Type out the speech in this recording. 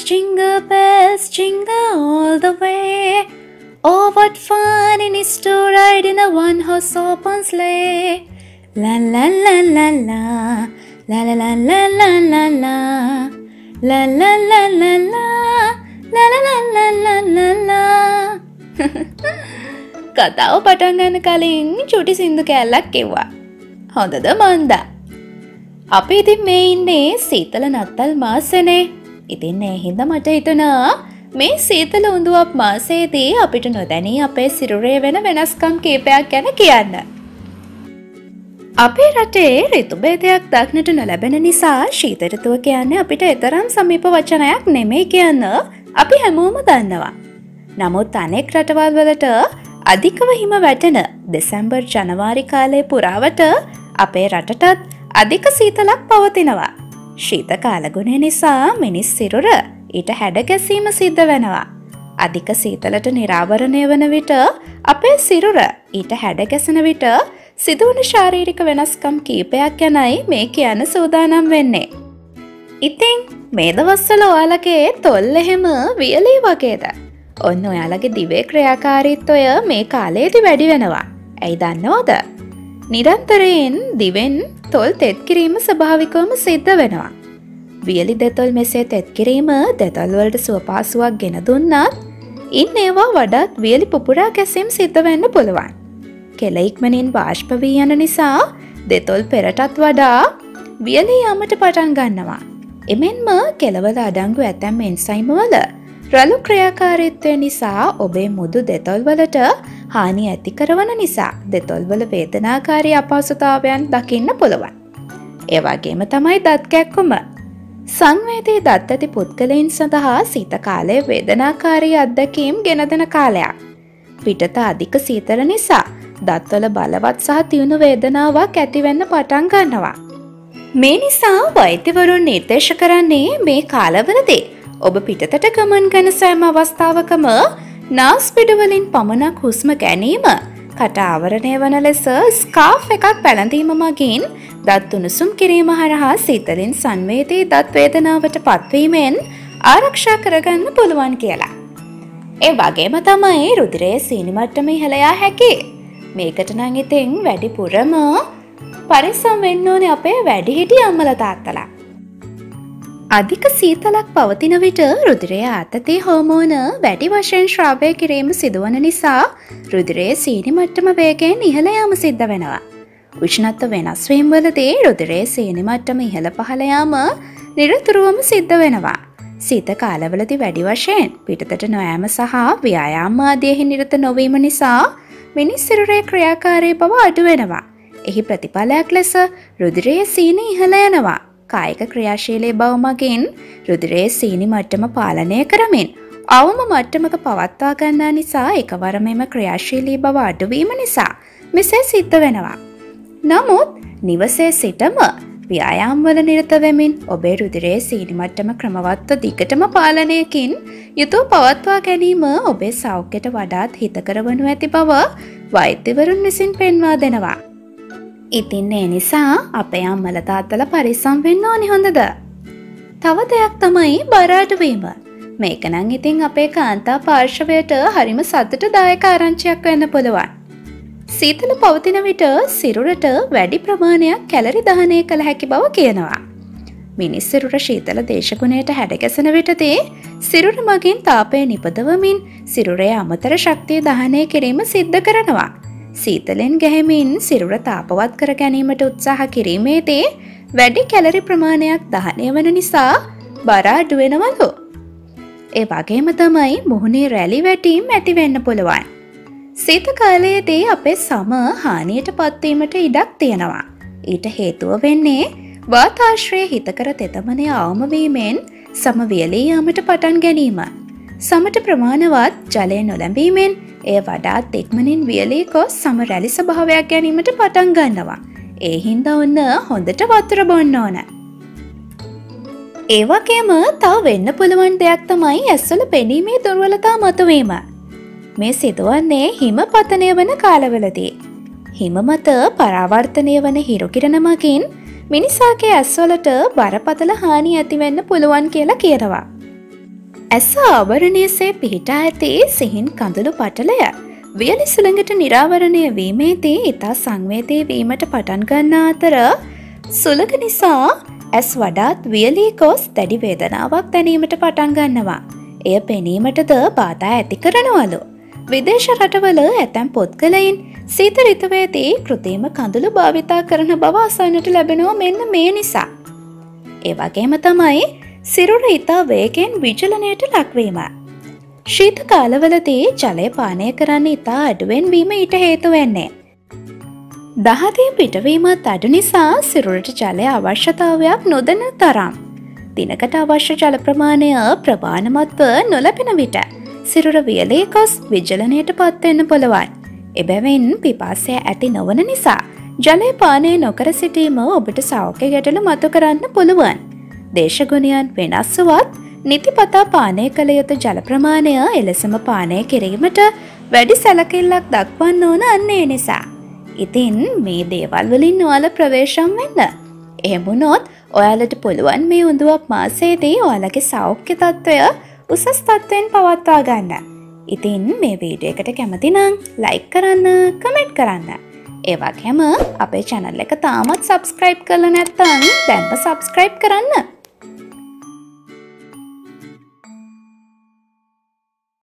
jingle all the way. Oh, what fun it is to ride in a one-horse open sleigh. La la la la la, la la la la la la la, la la la la la, la la la la la la la. කතාව පටන් ගන්න කලින් චුටි සින්දු කෑල්ලක් කිව්වා. හොඳද මන්ද? අපි ඉතින් මේ ඉන්නේ සීතල නත්තල් මාසෙනේ. ඉතින් ඒ හින්දා මට හිතුණා මේ සීතල උඳුවප් මාසයේදී අපිට නොදැනී අපේ සිරුරේ වෙන වෙනස්කම් කීපයක් ගැන කියන්න. අපේ රටේ ඍතු භේදයක් දක්නට නොලැබෙන නිසා ශීත ඍතුව කියන්නේ අපිට තරම් සමීප වචනයක් නෙමෙයි කියන්න අපි හැමෝම දන්නවා. නමුත් අනෙක් රටවල් වලට අධිකව හිම වැටෙන දෙසැම්බර් ජනවාරි කාලයේ පුරාවට අපේ රටටත් අධික සීතලක් පවතිනවා. ශීත කාලගුණය නිසා මිනිස් සිරුර ඊට හැඩ ගැසීම සිද්ධ වෙනවා. අධික සීතලට නිරාවරණය වන විට අපේ සිරුර ඊට හැඩ ගැසෙන විට සිදුවන ශාරීරික වෙනස්කම් කීපයක් ගැනයි මේ කියන්න සූදානම් වෙන්නේ. ඉතින් මේ දවස්වල ඔයාලගේ තොල් එහෙම වියලී වගේද? ඔන්න ඔයාලගේ දිවේ ක්‍රියාකාරීත්වය මේ කාලයේදී වැඩි වෙනවා. ඇයි දන්නවද? නිරන්තරයෙන් දිවෙන් තොල් තෙත් කිරීම ස්වභාවිකවම සිද්ධ වෙනවා. වියලි දෙතොල් මෙසේ තෙත් කිරීම දෙතොල් වලට සුවපහසුවක් ගෙන දුන්නත් ඉන් ඒවා වඩාත් වියලි පුපුරා ගැසීම් සිද්ධ වෙන්න පුළුවන්. කෙල ඉක්මනින් වාෂ්ප වී යන නිසා දෙතොල් පෙරටත් වඩා වියලි යාමට පටන් ගන්නවා. එමෙන්ම කෙලවල අඩංගු ඇතැම් එන්සයිම් වල රළු ක්‍රියාකාරීත්වය නිසා ඔබේ මුදු දෙතොල් වලට හානි ඇති කරන නිසා දෙතොල් වල වේදනාකාරී අපහසුතාවයන් දකින්න පුළුවන්. ඒ වගේම තමයි දත් කැක්කුම. සංවේදී දත් ඇති පුද්ගලයන් සඳහා සීත කාලයේ වේදනාකාරී අත්දැකීම් ගෙන දෙන කාලයක්. පිටත අධික සීතල නිසා දත්වල බලවත් සහ තියුණු වේදනාවක් ඇති වෙන්න පටන් ගන්නවා. මේ නිසා වෛද්‍යවරුන් නිර්දේශ කරන්නේ මේ කාලවලදී ඔබ පිටතට ගමන් කරන සෑම අවස්ථාවකම නාස් පිඩු වලින් පමණක් හුස්ම ගැනීම, කට ආවරණය වන ලෙස ස්කාර්ෆ් එකක් පැළඳීම මගින් දත් උණුසුම් කිරීම හරහා සීතලින් සංවේදී දත් වේදනාවට පත්වීමෙන් ආරක්ෂා කරගන්න පුළුවන් කියලා. ඒ වගේම තමයි රුධිරයේ සීනි මට්ටම ඉහළ යා හැකි. මේකට නම් ඉතින් වැඩිපුරම පරිස්සම් වෙන්න ඕනේ අපේ වැඩිහිටි අම්මලා තාත්තලා. අධික සීතලක් පවතින විට රුධිරයේ ආතති හෝමෝන වැඩි වශයෙන් ශ්‍රාවය කිරීම සිදුවන නිසා රුධිරයේ සීනි මට්ටම වේගයෙන් ඉහළ යාම සිද්ධ වෙනවා. උෂ්ණත්ව වෙනස් වීම වලදී රුධිරයේ සීනි මට්ටම ඉහළ පහළ යාම නිරතුරුවම සිද්ධ වෙනවා. සීත කාලවලදී වැඩි වශයෙන් පිටතට නොයෑම සහ ව්‍යායාම ආදීෙහි නිරත නොවීම නිසා මිනිස් සිරුරේ ක්‍රියාකාරී බව අඩු වෙනවා. එහි ප්‍රතිඵලයක් ලෙස රුධිරයේ සීනි ඉහළ යනවා. කායික ක්‍රියාශීලී බව මගින් රුධිරයේ සීනි මට්ටම පාලනය කරමින් අවම මට්ටමක පවත්වා ගන්නා නිසා එකවරම එම ක්‍රියාශීලී බව අඩුවීම නිසා මෙසේ සිද්ධ වෙනවා. නමුත් නිවසේ සිටම ව්‍යායාම් වල නිරත වෙමින් ඔබේ රුධිරයේ සීනි මට්ටම ක්‍රමවත්ව දිගටම පාලනයකින් යුතුව පවත්වා ගැනීම ඔබේ සෞඛ්‍යයට වඩාත් හිතකර වනු ඇති බව වෛද්‍යවරුන් විසින් පෙන්වා දෙනවා. ඉතින් ඒ නිසා අපේ අම්මලා තාත්තලා පරිස්සම් වෙන්න ඕනි හොඳද? තව දෙයක් තමයි බර අඩුවීම. මේක නම් ඉතින් අපේ කාන්තා පාර්ශවයට හරිම සතුටුදායක ආරංචියක් වෙන්න පුළුවන්. සීතල පවතින විට සිරුරට වැඩි ප්‍රමාණයක් කැලරි දහනය කළ හැකි බව කියනවා. මිනිස් සිරුර ශීතල දේශගුණයට හැඩගැසෙන විටදී සිරුර මගින් තාපය නිපදවමින් සිරුරේ අමතර ශක්තිය දහනය කිරීම සිද්ධ කරනවා. සීතලෙන් ගැහෙමින් සිරුර තාපවත් කර ගැනීමට උත්සාහ කිරීමේදී වැඩි කැලරි ප්‍රමාණයක් දහනය වන නිසා බර අඩු වෙනවලු. ඒ වගේම තමයි මුහුණේ රැලි වැටීම් ඇති වෙන්න පුළුවන්. සීත කාලයේදී අපේ සම හානියට පත්වීමට ඉඩක් තියෙනවා. ඊට හේතුව වෙන්නේ වාතාශ්‍රයේ හිතකර තෙතමනය අවම වීමෙන් සම වියලී යාමට පටන් ගැනීම. සමට ප්‍රමාණවත් ජලය නොලැබීමෙන් එය වඩාත් ඉක්මනින් වියලී ගොස් සම රැලි ස්වභාවයක් ගැනීමට පටන් ගන්නවා. ඒ හින්දා ඔන්න හොඳට වතුර බොන්න ඕන. ඒ වගේම තව වෙන්න පුළුවන් දෙයක් තමයි ඇස්වල පෙනීමේ දුර්වලතා මතුවීම. මේ සිදුවන්නේ හිම පතනය වන කාලවලදී. හිම මත පරාවර්තනය වන හිරුකිරණ මගින් මිනිසාගේ ඇස්වලට බරපතල හානි ඇතිවෙන්න පුළුවන් කියලා කියනවා. ඇස ආවරණයසේ පිහිටා ඇති සිහින් කඳුළු පටලය වියලි සුළඟට නිරාවරණය වීමේදී ඉතා සංවේදී වීමට පටන් ගන්නා අතර සුළඟ නිසා ඇස් වඩාත් වියලී ගොස් දැඩි වේදනාවක් දැනීමට පටන් ගන්නවා. එය පෙනීමටද බාධා ඇති කරනවලු. විදේශ රටවල ඇතැම් පුද්ගලයින් සීත ඍතුවේදී කෘත්‍රිම කඳුළු භාවිතා කරන බව අසන්නට ලැබෙනවා මෙන්න මේ නිසා. ඒ වගේම තමයි සිරුර ඉතා වේගෙන් විචලනයට ලක්වීම. ශීත කාලවලදී ජලය පානය කරන්න ඉතා අඩුවෙන් වීම ඊට හේතු වෙන්නේ. දහදේ පිටවීමත් අඩු නිසා සිරුරට ජලය අවශ්‍යතාවයක් නොදැන තරම්. දිනකට අවශ්‍ය ජල ප්‍රමාණය ප්‍රමාණමත්ව නොලැබෙන විට සිරුර වියලී ගොස් විචලනයට පත්වෙන්න පුළුවන්. එබැවින් පිපාසය ඇති නොවන නිසා ජලය පානය නොකර සිටීම ඔබට සෞඛ්‍ය ගැටලු මතු කරන්න පුළුවන්. දේශගුණයන් වෙනස් වුවත් නිතිපතා පානය කළ යුතු ජල ප්‍රමාණය එලෙසම පානය කිරීමට වැඩි සැලකිල්ලක් දක්වන්න ඕන අන්න ඒ නිසා. ඉතින් මේ දේවල් වලින් ඔයාලා ප්‍රවේශම් වෙන්න. එහෙම වුණොත් ඔයාලට පුළුවන් මේ උඳුවප් මාසයේදී ඔයාලගේ සෞඛ්‍ය තත්ත්වය උසස් තත්ත්වයෙන් පවත්වා ගන්න. ඉතින් මේ වීඩියෝ එකට කැමති නම් ලයික් කරන්න, කමෙන්ට් කරන්න. ඒ වගේම අපේ channel එක තාමත් subscribe කරලා නැත්නම් දැන්ම subscribe කරන්න.